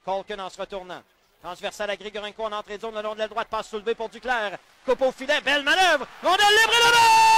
Colkin en se retournant. Transversal à Grigorenko en entrée de zone, le long de la droite, passe soulevée pour Duclair. Coupe au filet, belle manœuvre. Rondelle libre et le but!